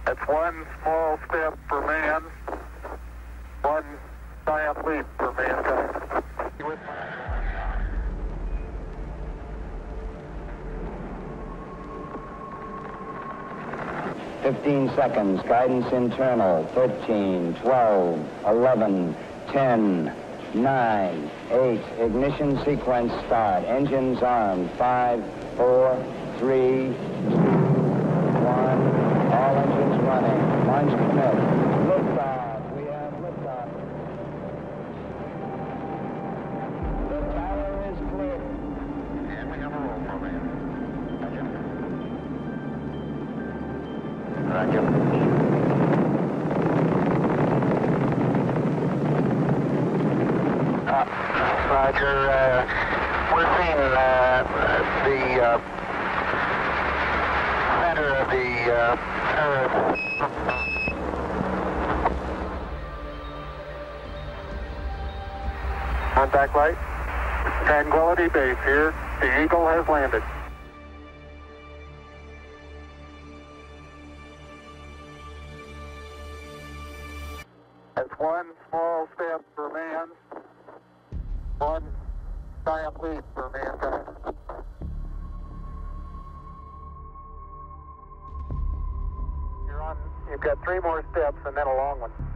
That's one small step for man, one giant leap for mankind. 15 seconds, guidance internal, 13, 12, 11, 10, 9, 8, ignition sequence start, engines armed, 5, 4, 3, 2, 1, all engines running, launch commit, liftoff, we have liftoff. The tower is clear. And we have a roll program. Roger. Roger. We're seeing the center of the Earth. Contact light. Tranquility Base here. The Eagle has landed. That's one small step for man, one giant leap for mankind. You've got 3 more steps and then a long one.